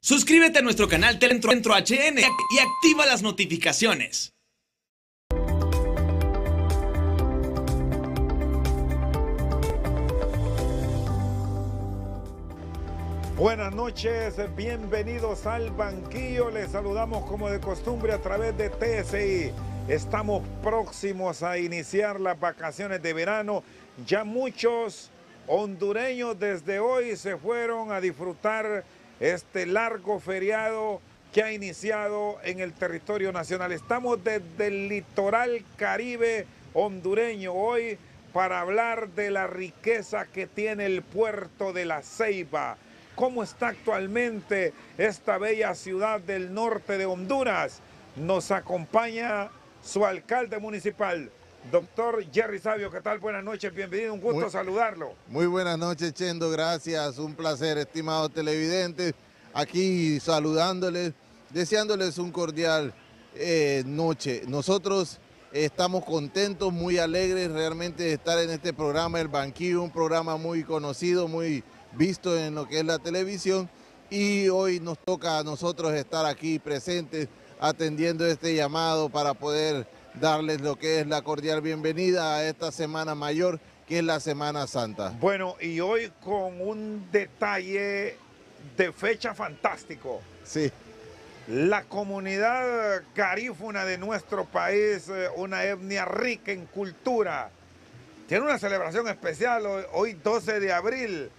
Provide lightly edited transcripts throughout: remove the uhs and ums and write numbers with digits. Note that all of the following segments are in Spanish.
Suscríbete a nuestro canal Telentroentro HN y activa las notificaciones. Buenas noches, bienvenidos al banquillo. Les saludamos como de costumbre a través de TSI. Estamos próximos a iniciar las vacaciones de verano. Ya muchos hondureños desde hoy se fueron a disfrutar este largo feriado que ha iniciado en el territorio nacional. Estamos desde el litoral caribe hondureño hoy para hablar de la riqueza que tiene el puerto de La Ceiba. ¿Cómo está actualmente esta bella ciudad del norte de Honduras? Nos acompaña su alcalde municipal, doctor Jerry Sabio. ¿Qué tal? Buenas noches, bienvenido, un gusto saludarlo. Muy buenas noches, Chendo, gracias, un placer, estimados televidentes, aquí saludándoles, deseándoles un cordial noche. Nosotros estamos contentos, muy alegres realmente de estar en este programa, El Banquillo, un programa muy conocido, muy visto en lo que es la televisión, y hoy nos toca a nosotros estar aquí presentes atendiendo este llamado para poder darles lo que es la cordial bienvenida a esta Semana Mayor, que es la Semana Santa. Bueno, y hoy con un detalle de fecha fantástico. Sí. La comunidad garífuna de nuestro país, una etnia rica en cultura, tiene una celebración especial hoy 12 de abril,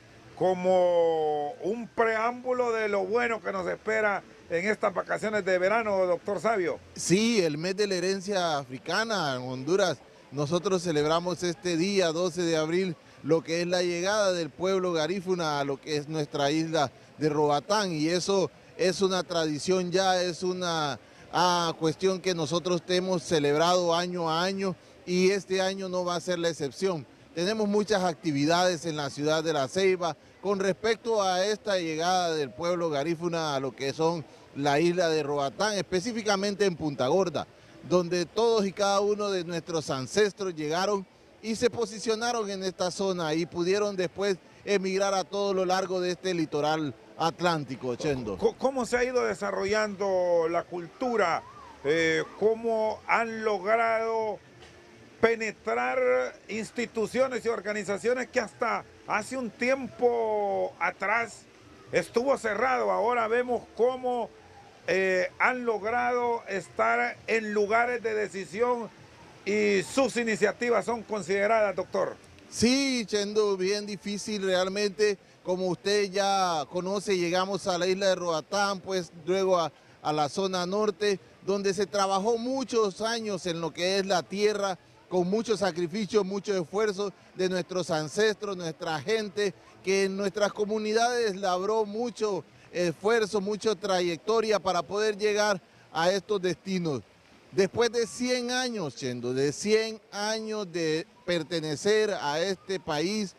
como un preámbulo de lo bueno que nos espera en estas vacaciones de verano, doctor Sabio. Sí, el mes de la herencia africana en Honduras. Nosotros celebramos este día, 12 de abril, lo que es la llegada del pueblo garífuna a lo que es nuestra isla de Roatán, y eso es una tradición ya, es una cuestión que nosotros hemos celebrado año a año, y este año no va a ser la excepción. Tenemos muchas actividades en la ciudad de La Ceiba con respecto a esta llegada del pueblo garífuna a lo que son la isla de Roatán, específicamente en Punta Gorda, donde todos y cada uno de nuestros ancestros llegaron y se posicionaron en esta zona y pudieron después emigrar a todo lo largo de este litoral atlántico, Chendo. ¿Cómo se ha ido desarrollando la cultura? ¿Cómo han logrado penetrar instituciones y organizaciones que hasta hace un tiempo atrás estuvo cerrado? Ahora vemos cómo han logrado estar en lugares de decisión y sus iniciativas son consideradas, doctor. Sí, Chendo, bien difícil realmente. Como usted ya conoce, llegamos a la isla de Roatán, pues luego a la zona norte, donde se trabajó muchos años en lo que es la tierra, con mucho sacrificio, mucho esfuerzo de nuestros ancestros, nuestra gente, que en nuestras comunidades labró mucho esfuerzo, mucha trayectoria para poder llegar a estos destinos. Después de 100 años, Chendo, de 100 años de pertenecer a este país,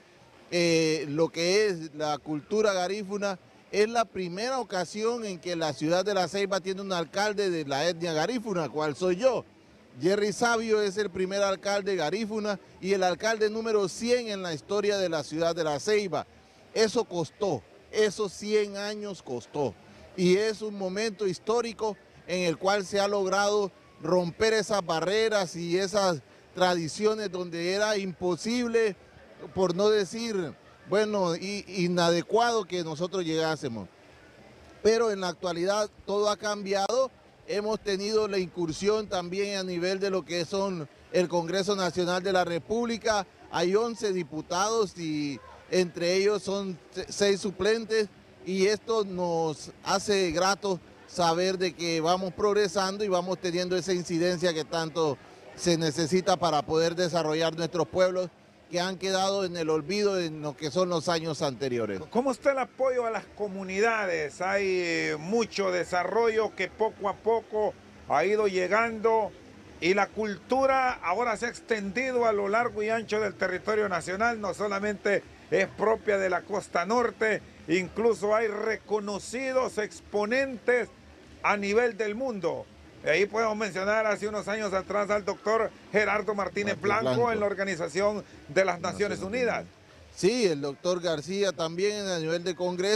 lo que es la cultura garífuna, es la primera ocasión en que la ciudad de La Ceiba tiene un alcalde de la etnia garífuna, cual soy yo. Jerry Sabio es el primer alcalde garífuna y el alcalde número 100 en la historia de la ciudad de La Ceiba. Eso costó, esos 100 años costó. Y es un momento histórico en el cual se ha logrado romper esas barreras y esas tradiciones donde era imposible, por no decir, bueno, inadecuado que nosotros llegásemos. Pero en la actualidad todo ha cambiado. Hemos tenido la incursión también a nivel de lo que son el Congreso Nacional de la República. Hay 11 diputados y entre ellos son 6 suplentes, y esto nos hace grato saber de que vamos progresando y vamos teniendo esa incidencia que tanto se necesita para poder desarrollar nuestros pueblos que han quedado en el olvido en lo que son los años anteriores. ¿Cómo está el apoyo a las comunidades? Hay mucho desarrollo que poco a poco ha ido llegando y la cultura ahora se ha extendido a lo largo y ancho del territorio nacional, no solamente es propia de la costa norte, incluso hay reconocidos exponentes a nivel del mundo. Ahí podemos mencionar hace unos años atrás al doctor Gerardo Martínez Blanco en la Organización de las Naciones Unidas. Sí, el doctor García también a nivel de Congreso,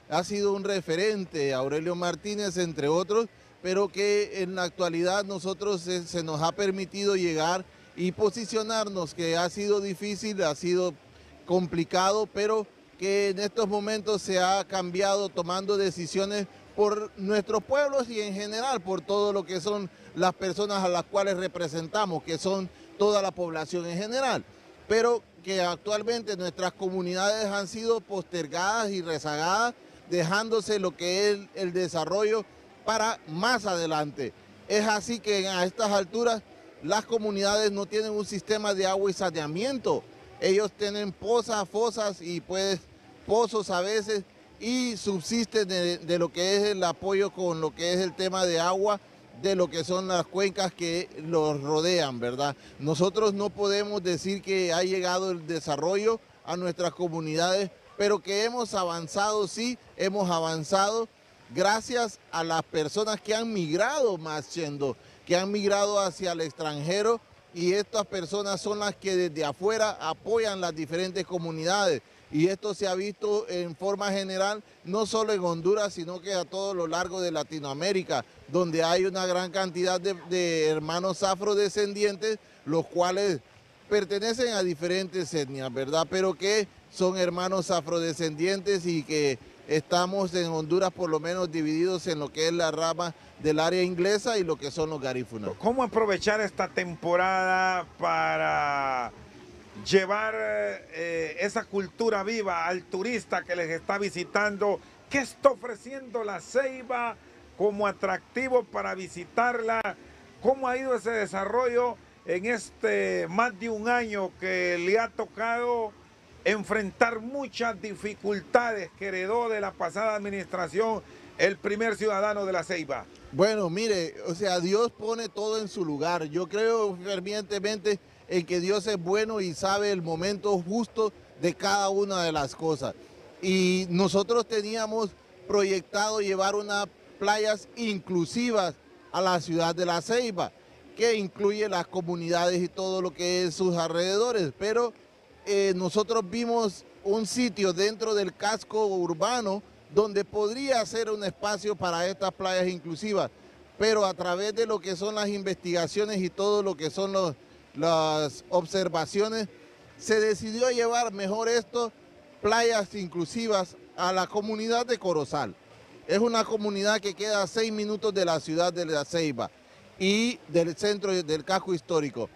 ha sido un referente, Aurelio Martínez, entre otros, pero que en la actualidad nosotros se nos ha permitido llegar y posicionarnos, que ha sido difícil, ha sido complicado, pero que en estos momentos se ha cambiado tomando decisiones por nuestros pueblos y en general por todo lo que son las personas a las cuales representamos, que son toda la población en general, pero que actualmente nuestras comunidades han sido postergadas y rezagadas, dejándose lo que es el desarrollo para más adelante. Es así que a estas alturas las comunidades no tienen un sistema de agua y saneamiento. Ellos tienen pozas, fosas y pues pozos a veces y subsisten de lo que es el apoyo con lo que es el tema de agua, de lo que son las cuencas que los rodean, ¿verdad? Nosotros no podemos decir que ha llegado el desarrollo a nuestras comunidades, pero que hemos avanzado, sí, hemos avanzado gracias a las personas que han migrado más yendo, que han migrado hacia el extranjero, y estas personas son las que desde afuera apoyan las diferentes comunidades. Y esto se ha visto en forma general, no solo en Honduras, sino que a todo lo largo de Latinoamérica, donde hay una gran cantidad de hermanos afrodescendientes, los cuales pertenecen a diferentes etnias, ¿verdad? Pero que son hermanos afrodescendientes y que estamos en Honduras por lo menos divididos en lo que es la rama del área inglesa y lo que son los garífunas. ¿Cómo aprovechar esta temporada para llevar esa cultura viva al turista que les está visitando? ¿Qué está ofreciendo La Ceiba como atractivo para visitarla? ¿Cómo ha ido ese desarrollo en este más de un año que le ha tocado enfrentar muchas dificultades que heredó de la pasada administración el primer ciudadano de La Ceiba? Bueno, mire, o sea, Dios pone todo en su lugar. Yo creo fervientemente en que Dios es bueno y sabe el momento justo de cada una de las cosas. Y nosotros teníamos proyectado llevar unas playas inclusivas a la ciudad de La Ceiba, que incluye las comunidades y todo lo que es sus alrededores, pero nosotros vimos un sitio dentro del casco urbano donde podría ser un espacio para estas playas inclusivas, pero a través de lo que son las investigaciones y todo lo que son las observaciones, se decidió llevar mejor esto, playas inclusivas, a la comunidad de Corozal. Es una comunidad que queda a 6 minutos de la ciudad de La Ceiba y del centro del casco histórico.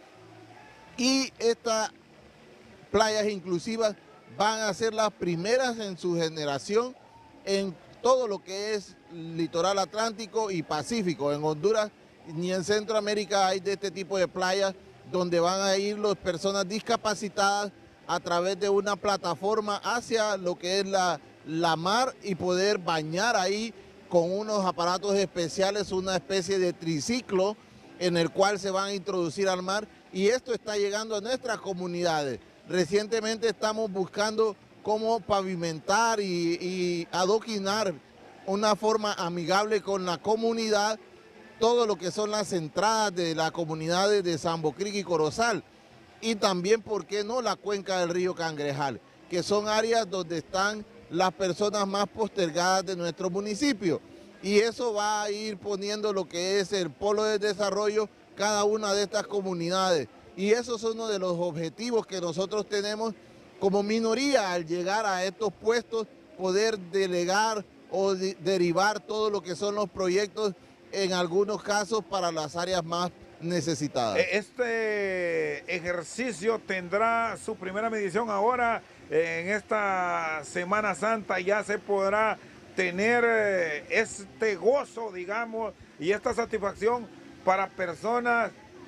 Y estas playas inclusivas van a ser las primeras en su generación en todo lo que es litoral atlántico y pacífico. En Honduras ni en Centroamérica hay de este tipo de playas donde van a ir las personas discapacitadas a través de una plataforma hacia lo que es la mar y poder bañar ahí con unos aparatos especiales, una especie de triciclo en el cual se van a introducir al mar, y esto está llegando a nuestras comunidades. Recientemente estamos buscando cómo pavimentar y adoquinar una forma amigable con la comunidad, todo lo que son las entradas de las comunidades de Sambo Creek y Corozal, y también, ¿por qué no?, la cuenca del río Cangrejal, que son áreas donde están las personas más postergadas de nuestro municipio. Y eso va a ir poniendo lo que es el polo de desarrollo cada una de estas comunidades. Y eso es uno de los objetivos que nosotros tenemos como minoría al llegar a estos puestos, poder delegar o derivar todo lo que son los proyectos, en algunos casos para las áreas más necesitadas. Este ejercicio tendrá su primera medición ahora en esta Semana Santa. Ya se podrá tener este gozo, digamos, y esta satisfacción para personas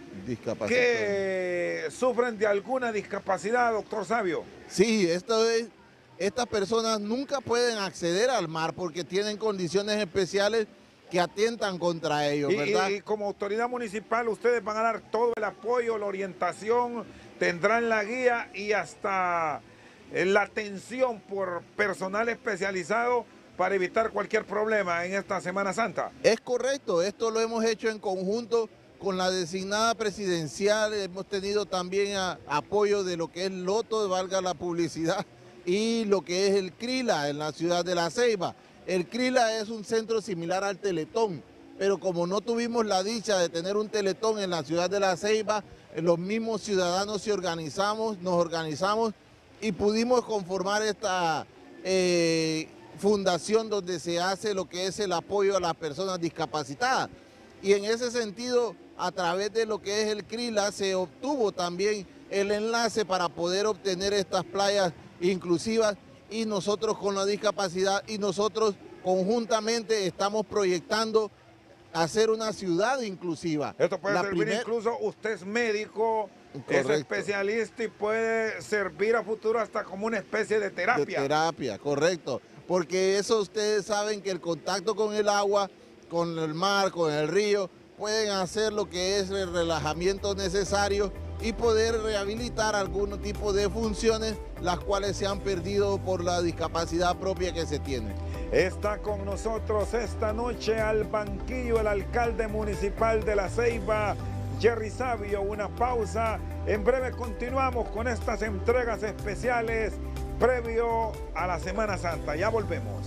que sufren de alguna discapacidad, doctor Sabio. Sí, estas personas nunca pueden acceder al mar porque tienen condiciones especiales que atentan contra ellos, ¿verdad? Y como autoridad municipal ustedes van a dar todo el apoyo, la orientación, tendrán la guía y hasta la atención por personal especializado para evitar cualquier problema en esta Semana Santa. Es correcto, esto lo hemos hecho en conjunto con la designada presidencial, hemos tenido también apoyo de lo que es Loto, valga la publicidad, y lo que es el CRILA en la ciudad de La Ceiba. El Krila es un centro similar al Teletón, pero como no tuvimos la dicha de tener un Teletón en la ciudad de La Ceiba, los mismos ciudadanos nos organizamos y pudimos conformar esta fundación donde se hace lo que es el apoyo a las personas discapacitadas. Y en ese sentido, a través de lo que es el Krila, se obtuvo también el enlace para poder obtener estas playas inclusivas, y nosotros con la discapacidad y nosotros conjuntamente estamos proyectando hacer una ciudad inclusiva. Esto puede servir incluso, usted es médico, correcto, es especialista y puede servir a futuro hasta como una especie de terapia. De terapia, correcto. Porque eso ustedes saben que el contacto con el agua, con el mar, con el río, pueden hacer lo que es el relajamiento necesario y poder rehabilitar algún tipo de funciones las cuales se han perdido por la discapacidad propia que se tiene. Está con nosotros esta noche al banquillo el alcalde municipal de La Ceiba, Jerry Sabio. Una pausa. En breve continuamos con estas entregas especiales previo a la Semana Santa. Ya volvemos.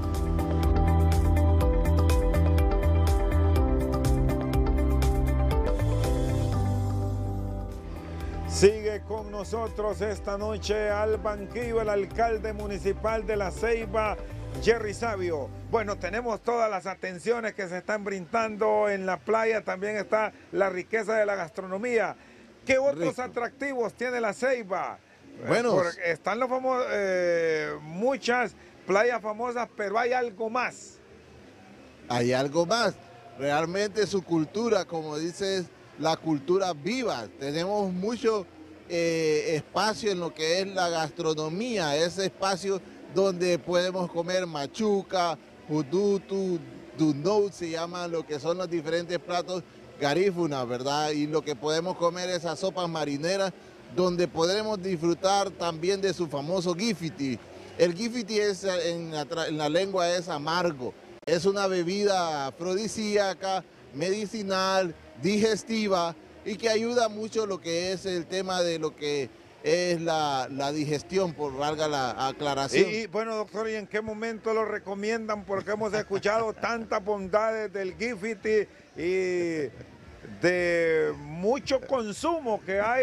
Sigue con nosotros esta noche al banquillo el alcalde municipal de La Ceiba, Jerry Sabio. Bueno, tenemos todas las atenciones que se están brindando en la playa, también está la riqueza de la gastronomía. ¿Qué otros atractivos tiene La Ceiba? Bueno, están los famosos, muchas playas famosas, pero hay algo más. Hay algo más. Realmente su cultura, como dices, la cultura viva. Tenemos mucho espacio en lo que es la gastronomía, ese espacio donde podemos comer machuca, hudutu, dunnou, se llaman lo que son los diferentes platos garífunas, ¿verdad? Y lo que podemos comer esas sopas marineras, donde podremos disfrutar también de su famoso gifiti. El gifiti es, en la lengua es amargo, es una bebida afrodisíaca, medicinal, digestiva, y que ayuda mucho lo que es el tema de lo que es la digestión, por valga la aclaración. Y bueno, doctor, ¿y en qué momento lo recomiendan? Porque hemos escuchado tantas bondades del gifiti y de mucho consumo que hay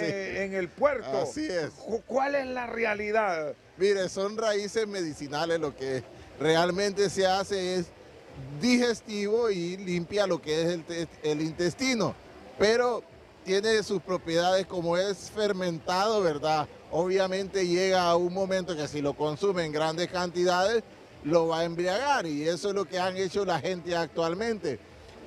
en el puerto. Así es. ¿Cuál es la realidad? Mire, son raíces medicinales, lo que realmente se hace es digestivo y limpia lo que es el intestino, pero tiene sus propiedades, como es fermentado, ¿verdad? Obviamente llega a un momento que si lo consume en grandes cantidades, lo va a embriagar, y eso es lo que han hecho la gente actualmente.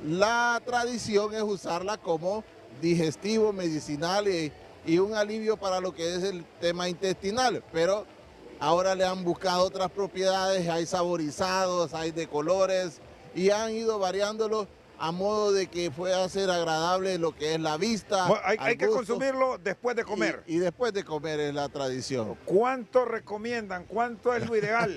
La tradición es usarla como digestivo, medicinal y un alivio para lo que es el tema intestinal, pero ahora le han buscado otras propiedades, hay saborizados, hay de colores, y han ido variándolo a modo de que pueda ser agradable lo que es la vista. Bueno, hay que consumirlo después de comer. Y después de comer es la tradición. ¿Cuánto recomiendan? ¿Cuánto es lo ideal?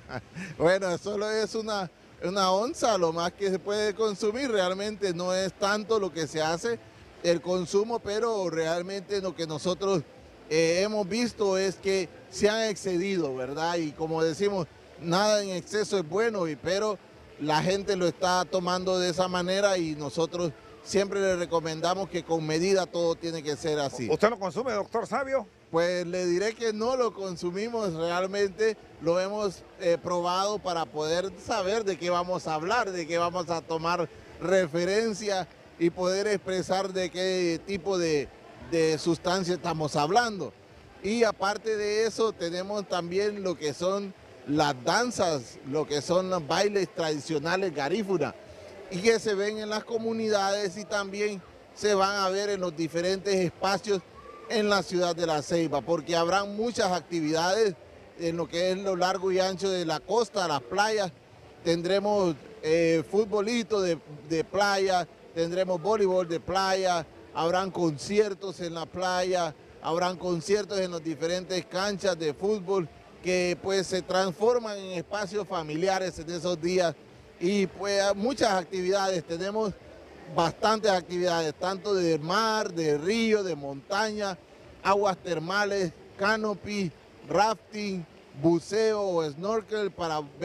Bueno, solo es una onza lo más que se puede consumir. Realmente no es tanto lo que se hace el consumo, pero realmente lo que nosotros hemos visto es que se han excedido, ¿verdad? Y como decimos, nada en exceso es bueno, pero la gente lo está tomando de esa manera, y nosotros siempre le recomendamos que con medida todo tiene que ser así. ¿Usted lo consume, doctor Sabio? Pues le diré que no lo consumimos, realmente lo hemos probado para poder saber de qué vamos a hablar, de qué vamos a tomar referencia y poder expresar de qué tipo de sustancia estamos hablando. Y aparte de eso, tenemos también lo que son las danzas, lo que son los bailes tradicionales garífunas, y que se ven en las comunidades y también se van a ver en los diferentes espacios en la ciudad de La Ceiba, porque habrán muchas actividades en lo que es lo largo y ancho de la costa, las playas. Tendremos futbolito de playa, tendremos voleibol de playa, habrán conciertos en la playa, habrán conciertos en las diferentes canchas de fútbol, que pues se transforman en espacios familiares en esos días, y pues muchas actividades, tenemos bastantes actividades, tanto de mar, de río, de montaña, aguas termales, canopy, rafting, buceo o snorkel, para ver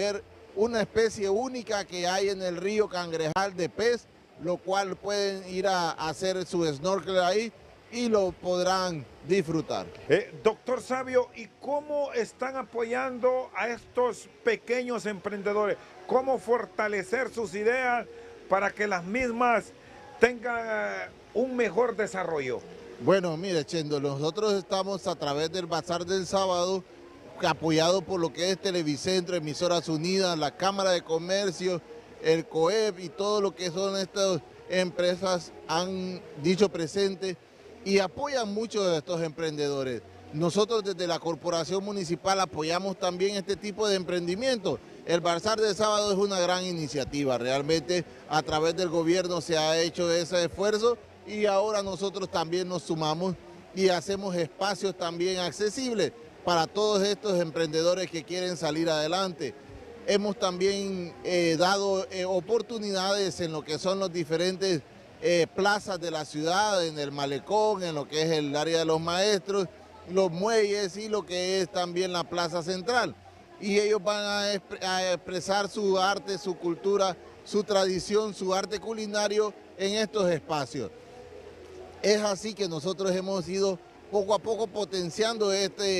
una especie única que hay en el río Cangrejal de pez, lo cual pueden ir a hacer su snorkel ahí y lo podrán disfrutar. Doctor Sabio, ¿y cómo están apoyando a estos pequeños emprendedores? ¿Cómo fortalecer sus ideas para que las mismas tengan un mejor desarrollo? Bueno, mire, Chendo, nosotros estamos a través del Bazar del Sábado, apoyado por lo que es Televicentro, Emisoras Unidas, la Cámara de Comercio, el COEP y todo lo que son estas empresas han dicho presente y apoyan mucho a estos emprendedores. Nosotros desde la Corporación Municipal apoyamos también este tipo de emprendimiento. El Bazar del Sábado es una gran iniciativa, realmente a través del gobierno se ha hecho ese esfuerzo y ahora nosotros también nos sumamos y hacemos espacios también accesibles para todos estos emprendedores que quieren salir adelante. Hemos también dado oportunidades en lo que son los diferentes plazas de la ciudad, en el malecón, en lo que es el área de los maestros, los muelles y lo que es también la plaza central. Y ellos van a expresar su arte, su cultura, su tradición, su arte culinario en estos espacios. Es así que nosotros hemos ido poco a poco potenciando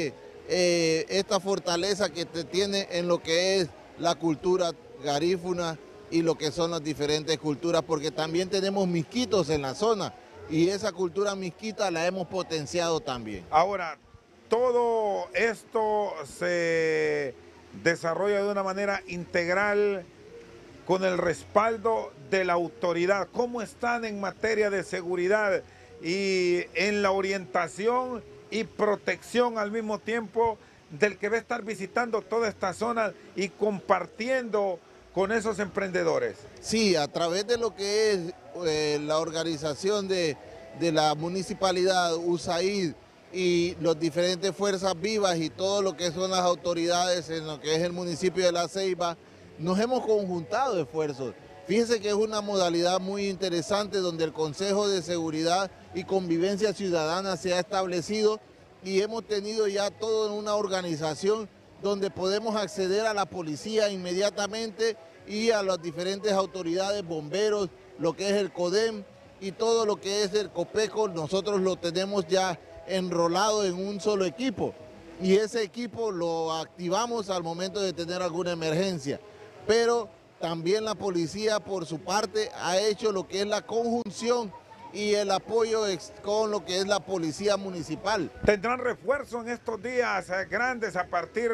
esta fortaleza que tiene en lo que es la cultura garífuna y lo que son las diferentes culturas, porque también tenemos misquitos en la zona y esa cultura misquita la hemos potenciado también. Ahora, todo esto se desarrolla de una manera integral con el respaldo de la autoridad. ¿Cómo están en materia de seguridad y en la orientación y protección al mismo tiempo del que va a estar visitando toda esta zona y compartiendo con esos emprendedores? Sí, a través de lo que es la organización de la municipalidad, USAID y las diferentes fuerzas vivas y todo lo que son las autoridades en lo que es el municipio de La Ceiba, nos hemos conjuntado esfuerzos. Fíjense que es una modalidad muy interesante donde el Consejo de Seguridad y Convivencia Ciudadana se ha establecido y hemos tenido ya todo en una organización donde podemos acceder a la policía inmediatamente y a las diferentes autoridades, bomberos, lo que es el CODEM y todo lo que es el COPECO, nosotros lo tenemos ya enrolado en un solo equipo y ese equipo lo activamos al momento de tener alguna emergencia. Pero también la policía por su parte ha hecho lo que es la conjunción y el apoyo con lo que es la policía municipal. ¿Tendrán refuerzo en estos días grandes a partir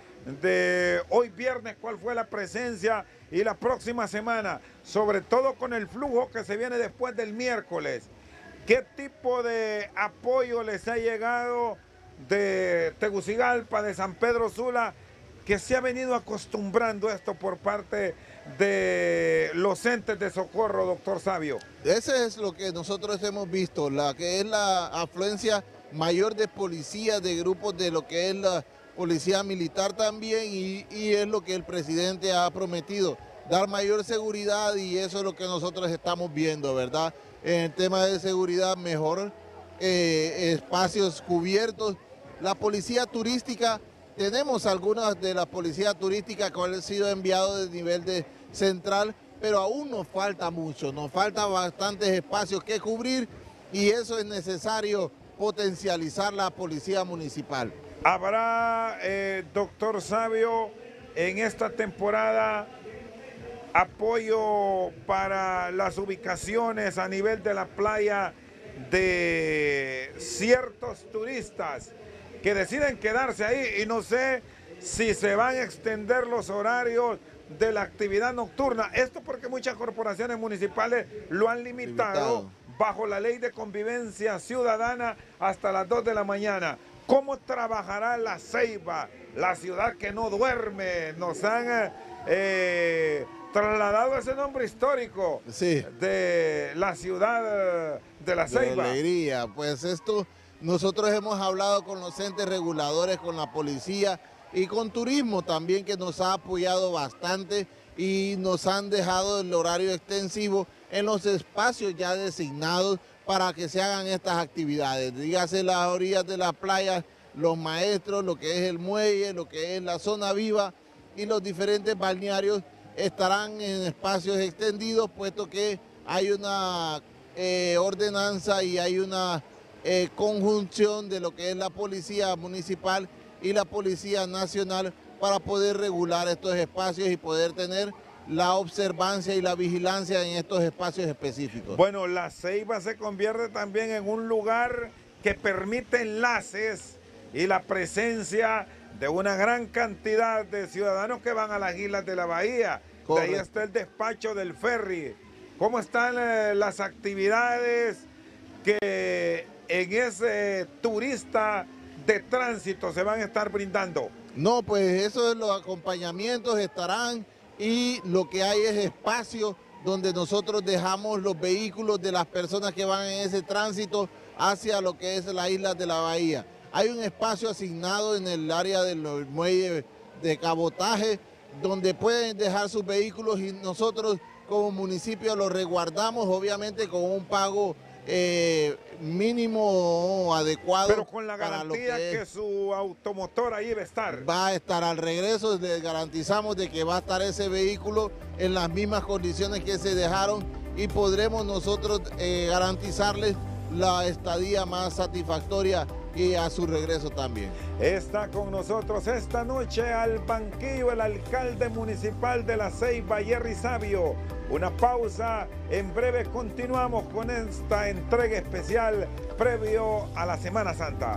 de hoy viernes? ¿Cuál fue la presencia y la próxima semana? Sobre todo con el flujo que se viene después del miércoles. ¿Qué tipo de apoyo les ha llegado de Tegucigalpa, de San Pedro Sula, que se ha venido acostumbrando a esto por parte de los entes de socorro, doctor Sabio? Ese es lo que nosotros hemos visto, la que es la afluencia mayor de policías, de grupos de lo que es la policía militar también y es lo que el presidente ha prometido, dar mayor seguridad y eso es lo que nosotros estamos viendo, ¿verdad? En el tema de seguridad, mejor espacios cubiertos. La policía turística, tenemos algunas de las policías turísticas que han sido enviados de nivel de central, pero aún nos falta mucho, nos falta bastantes espacios que cubrir y eso es necesario potencializar la policía municipal. ¿Habrá, doctor Sabio, en esta temporada apoyo para las ubicaciones a nivel de la playa de ciertos turistas que deciden quedarse ahí? Y no sé si se van a extender los horarios de la actividad nocturna. Esto porque muchas corporaciones municipales lo han limitado bajo la ley de convivencia ciudadana hasta las 2 de la mañana. ¿Cómo trabajará La Ceiba, la ciudad que no duerme? Nos han trasladado ese nombre histórico, sí, de la ciudad de La Ceiba. De alegría, pues esto, nosotros hemos hablado con los entes reguladores, con la policía y con turismo también, que nos ha apoyado bastante y nos han dejado el horario extensivo en los espacios ya designados para que se hagan estas actividades. Dígase las orillas de las playas, los maestros, lo que es el muelle, lo que es la zona viva y los diferentes balnearios estarán en espacios extendidos, puesto que hay una ordenanza y hay una conjunción de lo que es la policía municipal y la policía nacional para poder regular estos espacios y poder tener la observancia y la vigilancia en estos espacios específicos. Bueno, La Ceiba se convierte también en un lugar que permite enlaces y la presencia de una gran cantidad de ciudadanos que van a las islas de la bahía. Correcto. De ahí está el despacho del ferry. ¿Cómo están las actividades que en ese turista de tránsito se van a estar brindando? No, pues eso, los acompañamientos estarán y lo que hay es espacio donde nosotros dejamos los vehículos de las personas que van en ese tránsito hacia lo que es la isla de la bahía. Hay un espacio asignado en el área del muelle de cabotaje donde pueden dejar sus vehículos y nosotros como municipio los resguardamos, obviamente con un pago mínimo adecuado. Pero con la para lo garantía que su automotor ahí va a estar. Va a estar al regreso, les garantizamos de que va a estar ese vehículo en las mismas condiciones que se dejaron y podremos nosotros garantizarles la estadía más satisfactoria y a su regreso también. Está con nosotros esta noche al banquillo el alcalde municipal de La Ceiba, Jerry Sabio. Una pausa, en breve continuamos con esta entrega especial previo a la Semana Santa.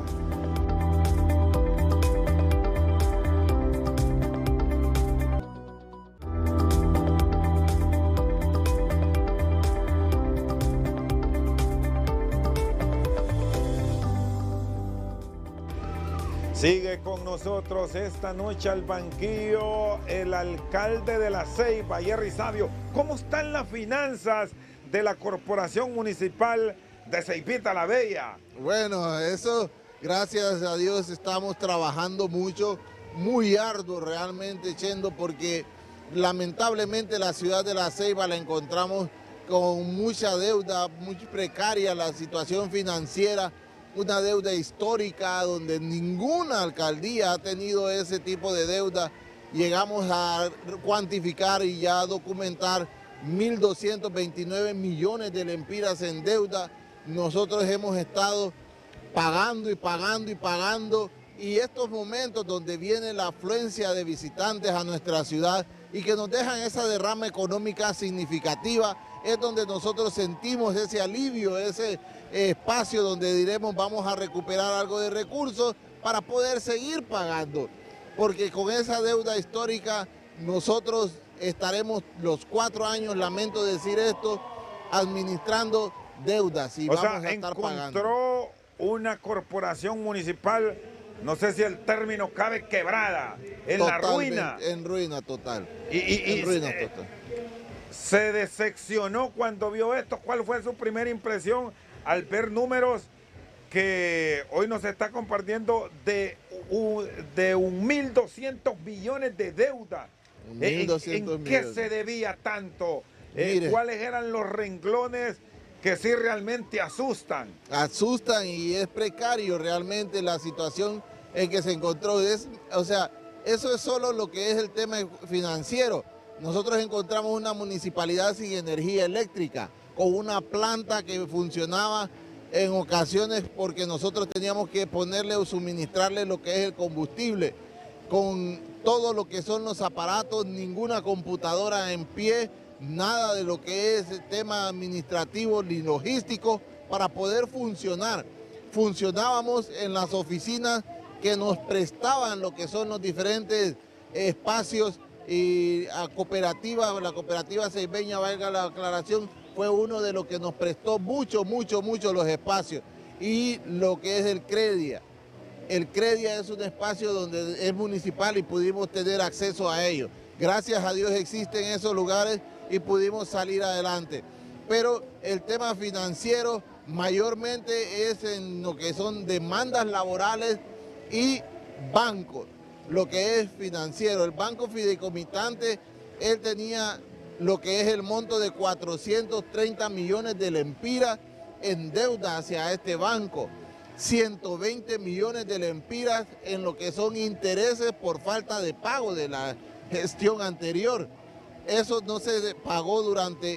Sigue con nosotros esta noche al banquillo el alcalde de La Ceiba, Jerry Sabio. ¿Cómo están las finanzas de la Corporación Municipal de Ceibita la Bella? Bueno, eso, gracias a Dios, estamos trabajando mucho, muy arduo realmente, Chendo, porque lamentablemente la ciudad de La Ceiba la encontramos con mucha deuda, muy precaria la situación financiera, una deuda histórica donde ninguna alcaldía ha tenido ese tipo de deuda. Llegamos a cuantificar y ya documentar 1.229 millones de lempiras en deuda. Nosotros hemos estado pagando y pagando y pagando, y estos momentos donde viene la afluencia de visitantes a nuestra ciudad y que nos dejan esa derrama económica significativa, es donde nosotros sentimos ese alivio, ese espacio donde diremos vamos a recuperar algo de recursos para poder seguir pagando, porque con esa deuda histórica nosotros estaremos los 4 años, lamento decir esto, administrando deudas y vamos a estar pagando. Encontró una corporación municipal, no sé si el término cabe, quebrada, en la ruina. En ruina total. En ruina total. Se decepcionó cuando vio esto. ¿Cuál fue su primera impresión al ver números que hoy nos está compartiendo de 1.200 billones de deuda? ¿En qué se debía tanto? ¿Cuáles eran los renglones que sí realmente asustan? Asustan y es precario realmente la situación en que se encontró. O sea, eso es solo lo que es el tema financiero. Nosotros encontramos una municipalidad sin energía eléctrica, con una planta que funcionaba en ocasiones porque nosotros teníamos que ponerle o suministrarle lo que es el combustible, con todo lo que son los aparatos, ninguna computadora en pie, nada de lo que es el tema administrativo ni logístico para poder funcionar. Funcionábamos en las oficinas que nos prestaban lo que son los diferentes espacios y la cooperativa ceibeña, valga la aclaración, fue uno de los que nos prestó mucho los espacios. Y lo que es el Credia. El Credia es un espacio donde es municipal y pudimos tener acceso a ello. Gracias a Dios existen esos lugares y pudimos salir adelante. Pero el tema financiero mayormente es en lo que son demandas laborales y bancos. Lo que es financiero, el banco fideicomitante, él tenía lo que es el monto de 430 millones de lempiras en deuda hacia este banco, 120 millones de lempiras en lo que son intereses por falta de pago de gestión anterior. Eso no se pagó durante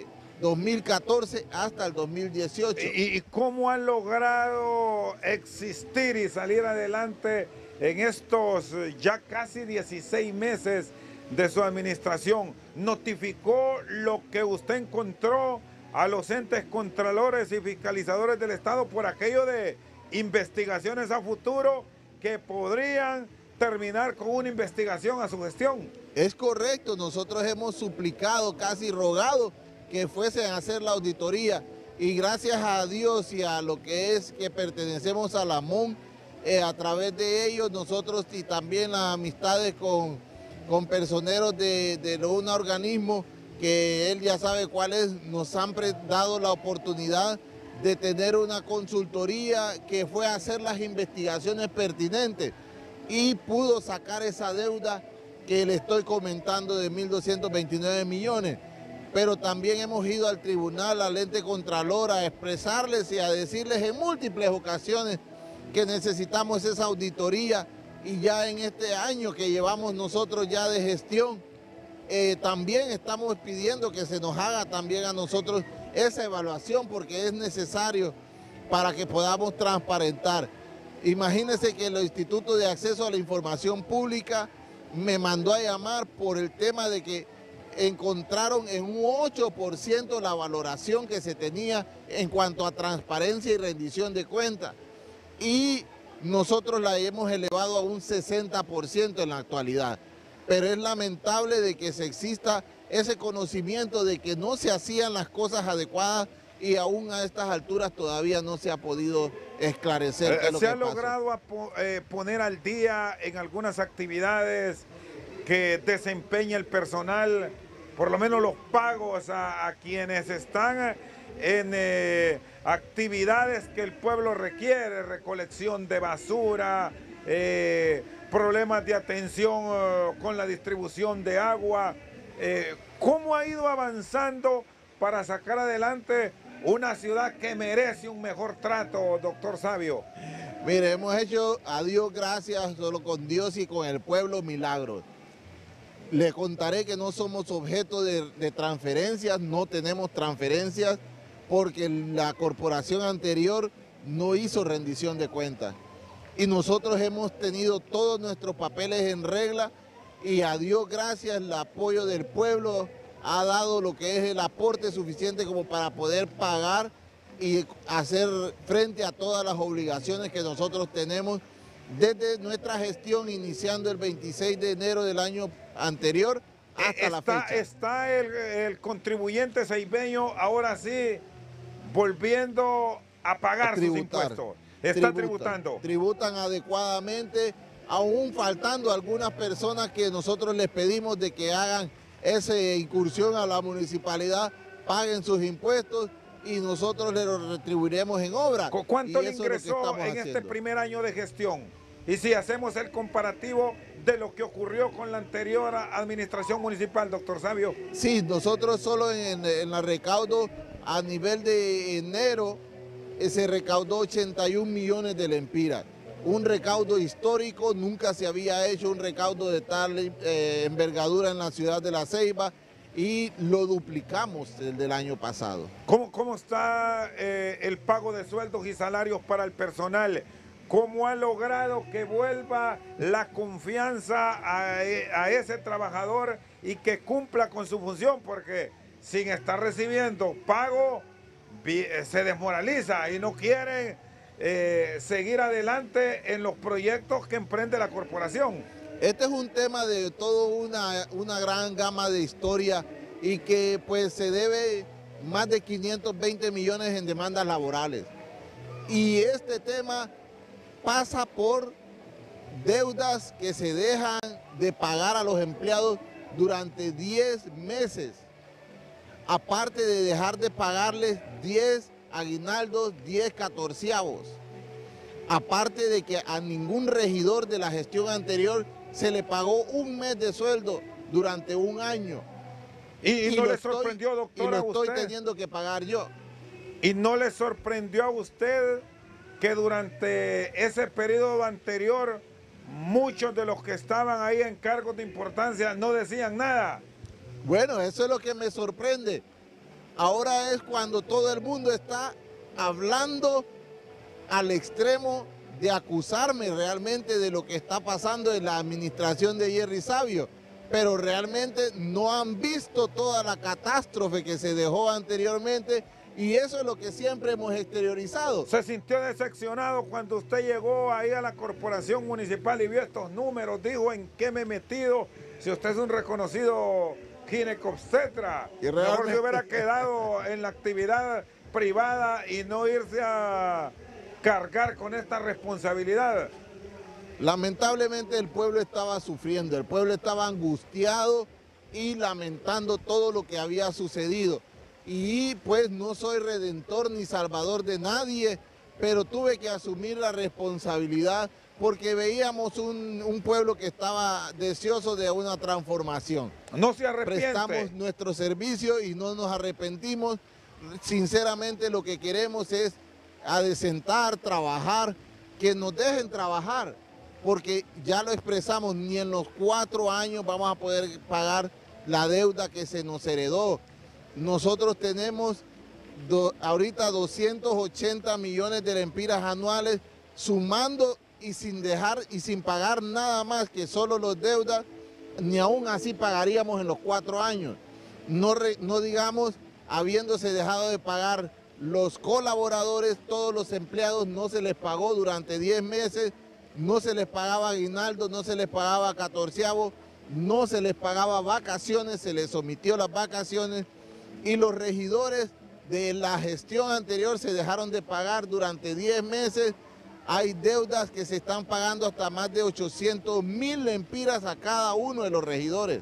2014 hasta el 2018. ¿Y cómo han logrado existir y salir adelante en estos ya casi 16 meses de su administración? ¿Notificó lo que usted encontró a los entes contralores y fiscalizadores del Estado por aquello de investigaciones a futuro que podrían terminar con una investigación a su gestión? Es correcto, nosotros hemos suplicado, casi rogado, que fuesen a hacer la auditoría, y gracias a Dios y a lo que es que pertenecemos a la MON, a través de ellos nosotros, y también las amistades con personeros de un organismo que él ya sabe cuál es, nos han dado la oportunidad de tener una consultoría que fue a hacer las investigaciones pertinentes y pudo sacar esa deuda que le estoy comentando de 1.229 millones. Pero también hemos ido al tribunal, al ente contralor, a expresarles y a decirles en múltiples ocasiones que necesitamos esa auditoría, y ya en este año que llevamos nosotros ya de gestión, también estamos pidiendo que se nos haga también a nosotros esa evaluación, porque es necesario para que podamos transparentar. Imagínense que el Instituto de Acceso a la Información Pública me mandó a llamar por el tema de que encontraron en un 8% la valoración que se tenía en cuanto a transparencia y rendición de cuentas, y nosotros la hemos elevado a un 60% en la actualidad. Pero es lamentable de que se exista ese conocimiento de que no se hacían las cosas adecuadas, y aún a estas alturas todavía no se ha podido esclarecer qué es lo que ¿Se ha pasó. logrado poner al día en algunas actividades que desempeña el personal, por lo menos los pagos a quienes están en actividades que el pueblo requiere, recolección de basura, problemas de atención con la distribución de agua? ¿Cómo ha ido avanzando para sacar adelante una ciudad que merece un mejor trato, doctor Sabio? Mire, hemos hecho, a Dios gracias, solo con Dios y con el pueblo, milagros. Le contaré que no somos objeto de transferencias, no tenemos transferencias, porque la corporación anterior no hizo rendición de cuentas. Y nosotros hemos tenido todos nuestros papeles en regla, y a Dios gracias, el apoyo del pueblo ha dado lo que es el aporte suficiente como para poder pagar y hacer frente a todas las obligaciones que nosotros tenemos desde nuestra gestión, iniciando el 26 de enero del año anterior hasta la fecha. ¿Está el contribuyente ceibeño ahora sí volviendo a pagar sus impuestos? ¿Está tributando? Tributan adecuadamente, aún faltando algunas personas que nosotros les pedimos de que hagan esa incursión a la municipalidad, paguen sus impuestos, y nosotros les lo retribuiremos en obra. ¿Cuánto le ingresó en este primer año de gestión? Y si hacemos el comparativo de lo que ocurrió con la anterior administración municipal, doctor Sabio. Sí, nosotros solo en la recaudo a nivel de enero se recaudó 81 millones de lempiras. Un recaudo histórico, nunca se había hecho un recaudo de tal envergadura en la ciudad de La Ceiba, y lo duplicamos el del año pasado. ¿Cómo está el pago de sueldos y salarios para el personal? ¿Cómo ha logrado que vuelva la confianza a ese trabajador y que cumpla con su función? Porque sin estar recibiendo pago se desmoraliza y no quieren seguir adelante en los proyectos que emprende la corporación. Este es un tema de toda una gran gama de historia, y que pues se debe más de 520 millones en demandas laborales. Y este tema pasa por deudas que se dejan de pagar a los empleados durante 10 meses. Aparte de dejar de pagarles 10 aguinaldos, 10 catorceavos. Aparte de que a ningún regidor de la gestión anterior se le pagó un mes de sueldo durante un año. ¿Y no le sorprendió, doctor, a usted? Y lo estoy teniendo que pagar yo. ¿Y no le sorprendió a usted que durante ese periodo anterior muchos de los que estaban ahí en cargos de importancia no decían nada. Bueno, eso es lo que me sorprende. Ahora es cuando todo el mundo está hablando al extremo de acusarme realmente de lo que está pasando en la administración de Jerry Savio, pero realmente no han visto toda la catástrofe que se dejó anteriormente, y eso es lo que siempre hemos exteriorizado. ¿Se sintió decepcionado cuando usted llegó ahí a la corporación municipal y vio estos números? Dijo, ¿en qué me he metido? Si usted es un reconocido ginecobstetra, mejor se hubiera quedado en la actividad privada y no irse a cargar con esta responsabilidad. Lamentablemente el pueblo estaba sufriendo, el pueblo estaba angustiado y lamentando todo lo que había sucedido. Y pues no soy redentor ni salvador de nadie, pero tuve que asumir la responsabilidad porque veíamos un pueblo que estaba deseoso de una transformación. No se arrepiente. Prestamos nuestro servicio y no nos arrepentimos. Sinceramente lo que queremos es adecentar, trabajar, que nos dejen trabajar, porque ya lo expresamos, ni en los 4 años vamos a poder pagar la deuda que se nos heredó. Nosotros tenemos ahorita 280 millones de lempiras anuales, sumando y sin dejar y sin pagar nada más que solo los deudas, ni aún así pagaríamos en los 4 años. No digamos, habiéndose dejado de pagar los colaboradores, todos los empleados no se les pagó durante 10 meses, no se les pagaba aguinaldo, no se les pagaba 14avo, no se les pagaba vacaciones, se les omitió las vacaciones, y los regidores de la gestión anterior se dejaron de pagar durante 10 meses. Hay deudas que se están pagando hasta más de 800,000 lempiras a cada uno de los regidores.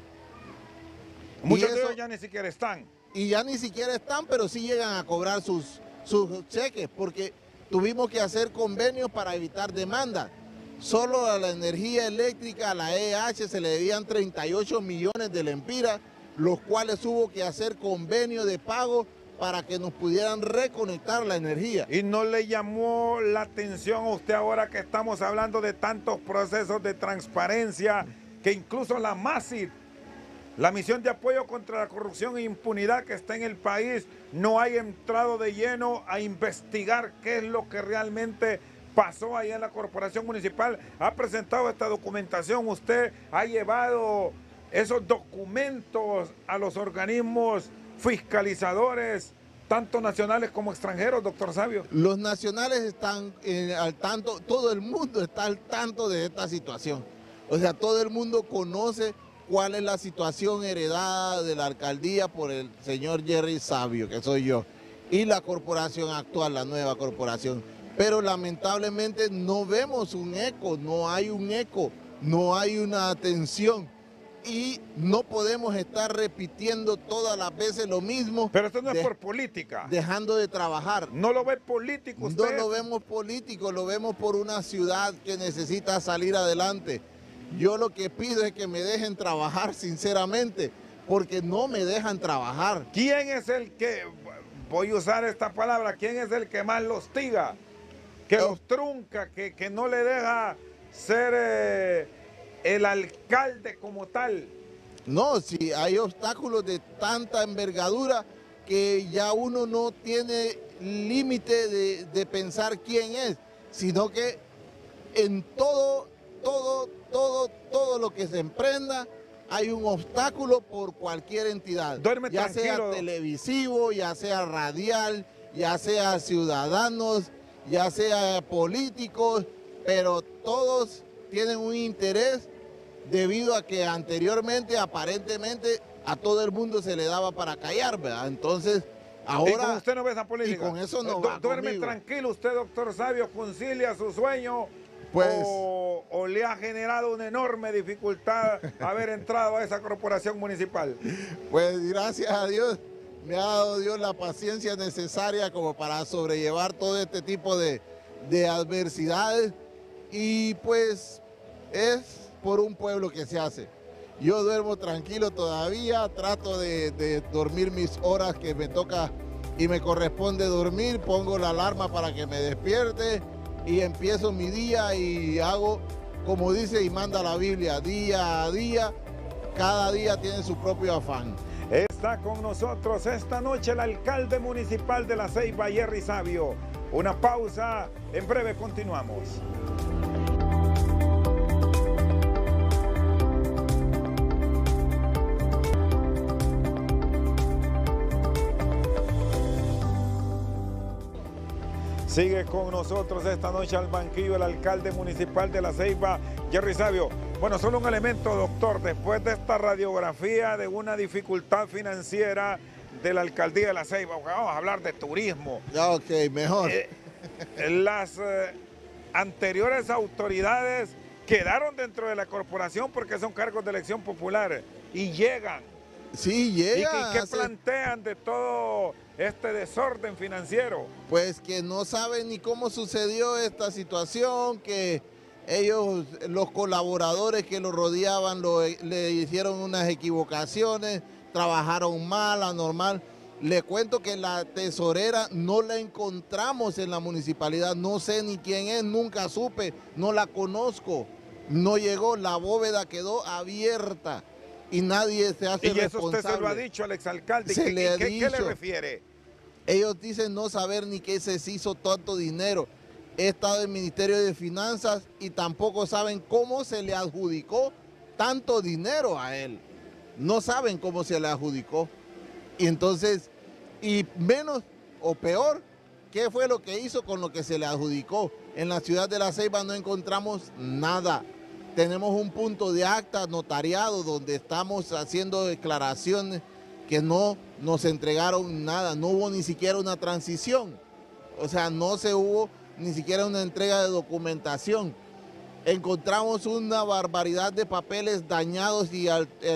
Muchos de ellos ya ni siquiera están. Y ya ni siquiera están, pero sí llegan a cobrar sus cheques, porque tuvimos que hacer convenios para evitar demandas. Solo a la energía eléctrica, a la EH, se le debían 38 millones de lempiras, los cuales hubo que hacer convenio de pago para que nos pudieran reconectar la energía. ¿Y no le llamó la atención a usted ahora que estamos hablando de tantos procesos de transparencia, que incluso la MASID, la Misión de Apoyo contra la Corrupción e Impunidad que está en el país, no haya entrado de lleno a investigar qué es lo que realmente pasó ahí en la corporación municipal? Ha presentado esta documentación, usted ha llevado esos documentos a los organismos fiscalizadores, tanto nacionales como extranjeros, doctor Savio. Los nacionales están al tanto, todo el mundo está al tanto de esta situación. O sea, todo el mundo conoce cuál es la situación heredada de la alcaldía por el señor Jerry Savio, que soy yo, y la corporación actual, la nueva corporación. Pero lamentablemente no vemos un eco, no hay un eco, no hay una atención. Y no podemos estar repitiendo todas las veces lo mismo. Pero esto no es por política. Dejando de trabajar. ¿No lo ve político usted? No lo vemos político, lo vemos por una ciudad que necesita salir adelante. Yo lo que pido es que me dejen trabajar, sinceramente, porque no me dejan trabajar. ¿Quién es el que, voy a usar esta palabra, quién es el que más los hostiga, que los trunca, que no le deja ser el alcalde como tal? No, si hay obstáculos de tanta envergadura que ya uno no tiene límite de pensar quién es, sino que en todo lo que se emprenda hay un obstáculo por cualquier entidad. Duerme ya tranquilo. Sea televisivo, ya sea radial, ya sea ciudadanos, ya sea políticos, pero todos tienen un interés debido a que anteriormente aparentemente a todo el mundo se le daba para callar, ¿verdad? Entonces ahora... ¿Y con usted no ve esa política? Y con eso no va Duerme conmigo. Tranquilo usted, doctor Savio, concilia su sueño. Pues, o le ha generado una enorme dificultad haber entrado a esa corporación municipal. Pues gracias a Dios me ha dado Dios la paciencia necesaria como para sobrellevar todo este tipo de adversidades, y pues es por un pueblo que se hace. Yo duermo tranquilo todavía, trato de dormir mis horas que me toca y me corresponde dormir, pongo la alarma para que me despierte y empiezo mi día y hago como dice y manda la Biblia, día a día, cada día tiene su propio afán. Está con nosotros esta noche el alcalde municipal de La Ceiba, Jerry Sabio. Una pausa, en breve continuamos. Sigue con nosotros esta noche al banquillo el alcalde municipal de La Ceiba, Jerry Sabio. Bueno, solo un elemento, doctor, después de esta radiografía de una dificultad financiera de la alcaldía de La Ceiba, vamos a hablar de turismo. Ya, ok, mejor. Las anteriores autoridades quedaron dentro de la corporación porque son cargos de elección popular y llegan. Sí, llegan. ¿Y qué plantean de todo este desorden financiero? Pues que no saben ni cómo sucedió esta situación, que ellos, los colaboradores que lo rodeaban, le hicieron unas equivocaciones, trabajaron mal, anormal. Le cuento que la tesorera no la encontramos en la municipalidad, no sé ni quién es, nunca supe, no la conozco, no llegó, la bóveda quedó abierta y nadie se hace responsable. Y eso usted se lo ha dicho al exalcalde, ¿Qué le refiere? Ellos dicen no saber ni qué se hizo tanto dinero. He estado en el Ministerio de Finanzas y tampoco saben cómo se le adjudicó tanto dinero a él. No saben cómo se le adjudicó. Y entonces, y menos o peor, ¿qué fue lo que hizo con lo que se le adjudicó? En la ciudad de La Ceiba no encontramos nada. Tenemos un punto de acta notariado donde estamos haciendo declaraciones que no nos entregaron nada. No hubo ni siquiera una transición. O sea, no se hubo ni siquiera una entrega de documentación. Encontramos una barbaridad de papeles dañados y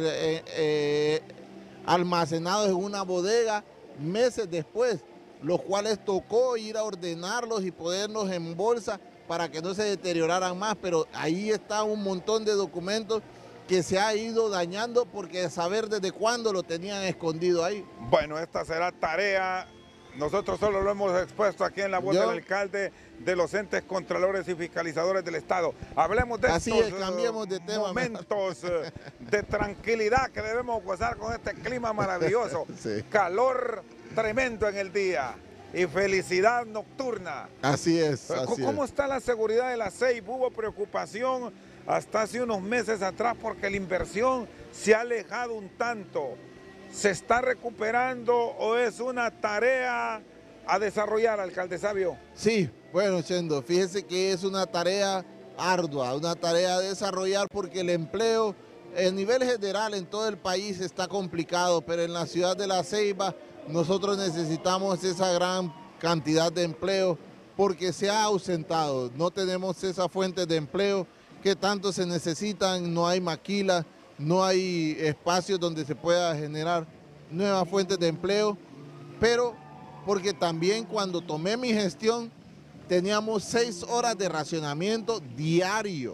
almacenados en una bodega meses después, los cuales tocó ir a ordenarlos y ponerlos en bolsa para que no se deterioraran más, pero ahí está un montón de documentos que se ha ido dañando porque saber desde cuándo lo tenían escondido ahí. Bueno, esta será tarea. Nosotros solo lo hemos expuesto aquí en la voz del alcalde, de los entes contralores y fiscalizadores del Estado. Hablemos de cambiemos de tema, momentos de tranquilidad que debemos gozar con este clima maravilloso. Sí. Calor tremendo en el día y felicidad nocturna. Así es. ¿Cómo está la seguridad de La Ceiba? Hubo preocupación hasta hace unos meses atrás porque la inversión se ha alejado un tanto. ¿Se está recuperando o es una tarea a desarrollar, alcalde Sabio? Sí, bueno, Chendo, fíjese que es una tarea ardua, una tarea a desarrollar porque el empleo a nivel general en todo el país está complicado, pero en la ciudad de La Ceiba nosotros necesitamos esa gran cantidad de empleo porque se ha ausentado, no tenemos esas fuentes de empleo que tanto se necesitan, no hay maquilas, no hay espacios donde se pueda generar nuevas fuentes de empleo, pero porque también cuando tomé mi gestión teníamos 6 horas de racionamiento diario.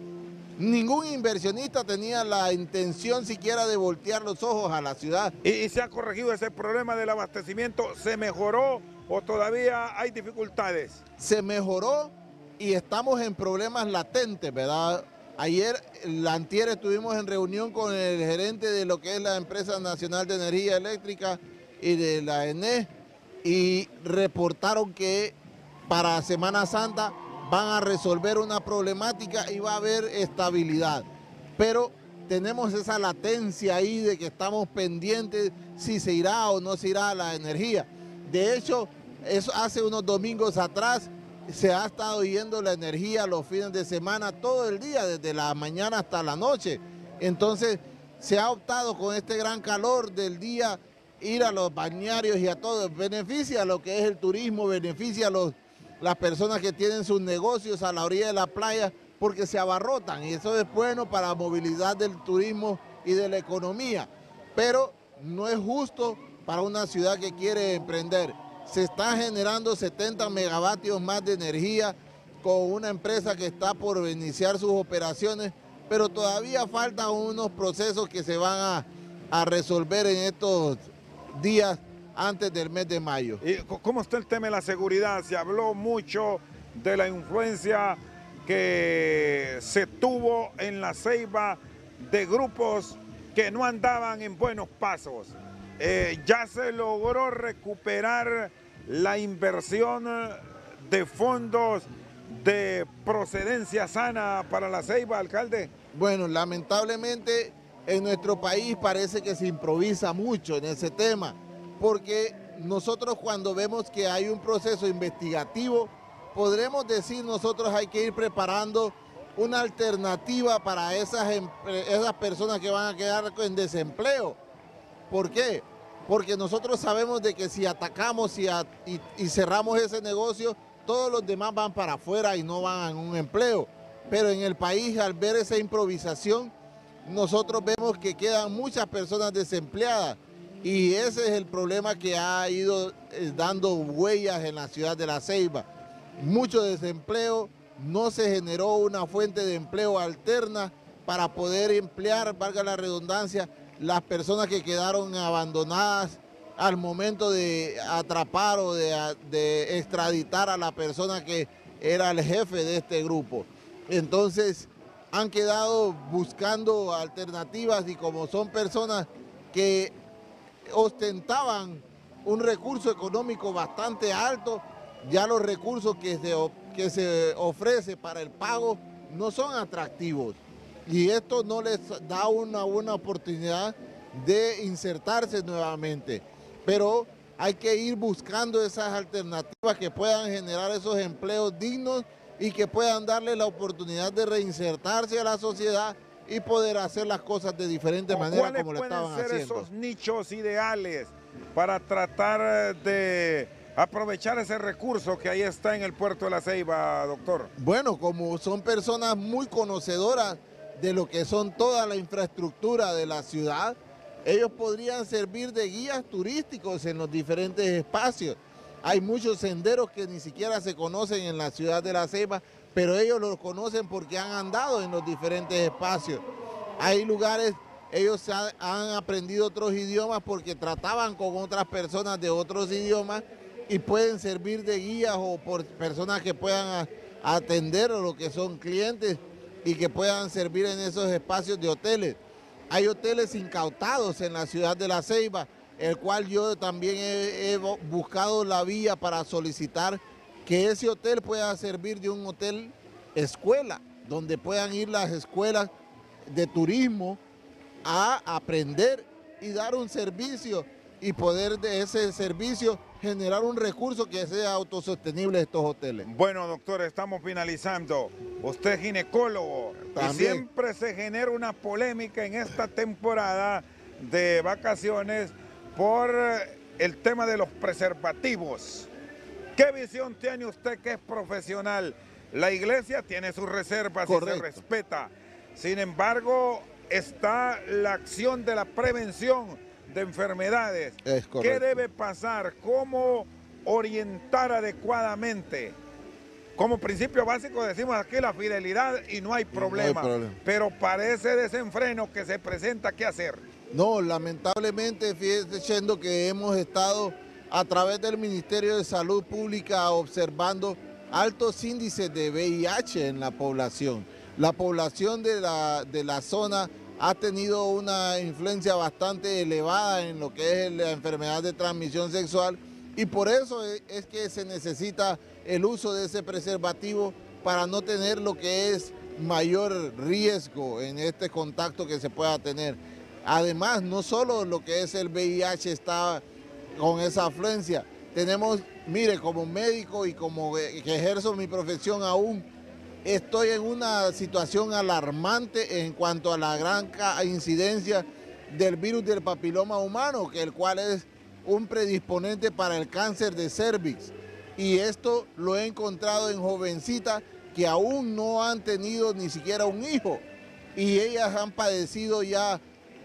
Ningún inversionista tenía la intención siquiera de voltear los ojos a la ciudad. ¿Y se ha corregido ese problema del abastecimiento? ¿Se mejoró o todavía hay dificultades? Se mejoró y estamos en problemas latentes, ¿verdad? Ayer, antier, estuvimos en reunión con el gerente de lo que es la Empresa Nacional de Energía Eléctrica y de la ENE y reportaron que para Semana Santa van a resolver una problemática y va a haber estabilidad. Pero tenemos esa latencia ahí de que estamos pendientes si se irá o no se irá la energía. De hecho, eso hace unos domingos atrás se ha estado yendo la energía los fines de semana todo el día, desde la mañana hasta la noche. Entonces se ha optado con este gran calor del día ir a los balnearios y a todo. Beneficia lo que es el turismo, beneficia a las personas que tienen sus negocios a la orilla de la playa porque se abarrotan y eso es bueno para la movilidad del turismo y de la economía. Pero no es justo para una ciudad que quiere emprender. Se está generando 70 megavatios más de energía con una empresa que está por iniciar sus operaciones, pero todavía faltan unos procesos que se van a resolver en estos días antes del mes de mayo. ¿Y cómo está el tema de la seguridad? Se habló mucho de la influencia que se tuvo en La Ceiba de grupos que no andaban en buenos pasos. Ya se logró recuperar la inversión de fondos de procedencia sana para La Ceiba, alcalde. Bueno, lamentablemente en nuestro país parece que se improvisa mucho en ese tema, porque nosotros cuando vemos que hay un proceso investigativo, podremos decir nosotros hay que ir preparando una alternativa para esas personas que van a quedar en desempleo. ¿Por qué? Porque nosotros sabemos de que si atacamos y cerramos ese negocio, todos los demás van para afuera y no van a un empleo. Pero en el país, al ver esa improvisación, nosotros vemos que quedan muchas personas desempleadas. Y ese es el problema que ha ido dando huellas en la ciudad de La Ceiba. Mucho desempleo, no se generó una fuente de empleo alterna para poder emplear, valga la redundancia, las personas que quedaron abandonadas al momento de atrapar o de extraditar a la persona que era el jefe de este grupo. Entonces han quedado buscando alternativas y como son personas que ostentaban un recurso económico bastante alto, ya los recursos que se ofrece para el pago no son atractivos y esto no les da una buena oportunidad de insertarse nuevamente. Pero hay que ir buscando esas alternativas que puedan generar esos empleos dignos y que puedan darle la oportunidad de reinsertarse a la sociedad y poder hacer las cosas de diferente manera como lo estaban haciendo. ¿Cuáles pueden ser esos nichos ideales para tratar de aprovechar ese recurso que ahí está en el puerto de La Ceiba, doctor? Bueno, como son personas muy conocedoras de lo que son toda la infraestructura de la ciudad, ellos podrían servir de guías turísticos en los diferentes espacios. Hay muchos senderos que ni siquiera se conocen en la ciudad de La Ceiba, pero ellos los conocen porque han andado en los diferentes espacios. Hay lugares, ellos han aprendido otros idiomas porque trataban con otras personas de otros idiomas y pueden servir de guías o por personas que puedan atender a lo que son clientes y que puedan servir en esos espacios de hoteles. Hay hoteles incautados en la ciudad de La Ceiba, el cual yo también he buscado la vía para solicitar que ese hotel pueda servir de un hotel escuela, donde puedan ir las escuelas de turismo a aprender y dar un servicio y poder de ese servicio generar un recurso que sea autosostenible de estos hoteles. Bueno, doctor, estamos finalizando. Usted es ginecólogo. También. Y siempre se genera una polémica en esta temporada de vacaciones por el tema de los preservativos. ¿Qué visión tiene usted que es profesional? La iglesia tiene sus reservas. Correcto. Y se respeta. Sin embargo, está la acción de la prevención de enfermedades. ¿Qué debe pasar? ¿Cómo orientar adecuadamente? Como principio básico decimos aquí la fidelidad y no hay problema. No hay problema. Pero para ese desenfreno que se presenta, ¿qué hacer? No, lamentablemente, fíjese, Chendo, que hemos estado a través del Ministerio de Salud Pública observando altos índices de VIH en la población. La población de la zona ha tenido una influencia bastante elevada en lo que es la enfermedad de transmisión sexual y por eso es que se necesita el uso de ese preservativo para no tener lo que es mayor riesgo en este contacto que se pueda tener. Además, no solo lo que es el VIH está con esa afluencia, tenemos, mire, como médico y como que ejerzo mi profesión aún, estoy en una situación alarmante en cuanto a la gran incidencia del virus del papiloma humano, que el cual es un predisponente para el cáncer de cervix. Y esto lo he encontrado en jovencitas que aún no han tenido ni siquiera un hijo. Y ellas han padecido ya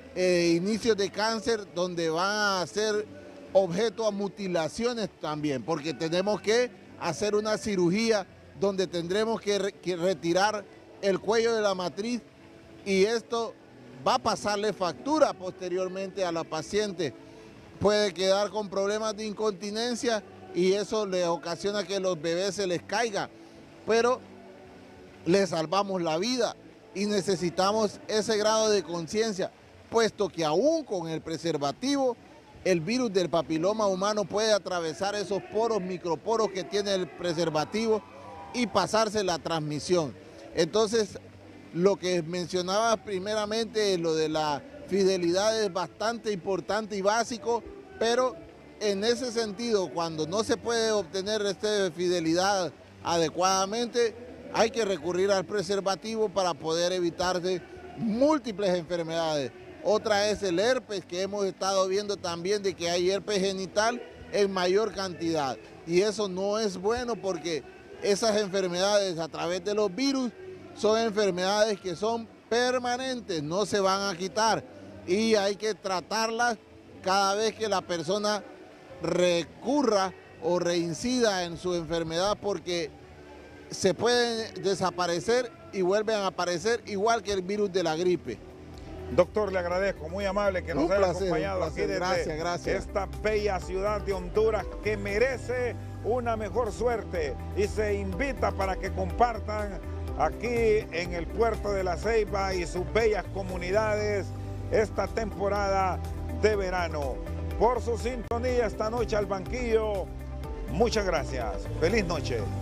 inicios de cáncer donde van a ser objeto a mutilaciones también, porque tenemos que hacer una cirugía donde tendremos que retirar el cuello de la matriz y esto va a pasarle factura posteriormente a la paciente. Puede quedar con problemas de incontinencia y eso le ocasiona que los bebés se les caigan. Pero le salvamos la vida y necesitamos ese grado de conciencia, puesto que aún con el preservativo, el virus del papiloma humano puede atravesar esos poros, microporos que tiene el preservativo y pasarse la transmisión. Entonces, lo que mencionaba primeramente, lo de la fidelidad es bastante importante y básico, pero en ese sentido, cuando no se puede obtener esta fidelidad adecuadamente, hay que recurrir al preservativo para poder evitarse múltiples enfermedades. Otra es el herpes, que hemos estado viendo también de que hay herpes genital en mayor cantidad. Y eso no es bueno porque esas enfermedades a través de los virus son enfermedades que son permanentes, no se van a quitar. Y hay que tratarlas cada vez que la persona recurra o reincida en su enfermedad, porque se pueden desaparecer y vuelven a aparecer igual que el virus de la gripe. Doctor, le agradezco, muy amable que nos haya acompañado aquí desde esta bella ciudad de Honduras que merece una mejor suerte, y se invita para que compartan aquí en el puerto de La Ceiba y sus bellas comunidades esta temporada de verano. Por su sintonía esta noche al banquillo, muchas gracias. Feliz noche.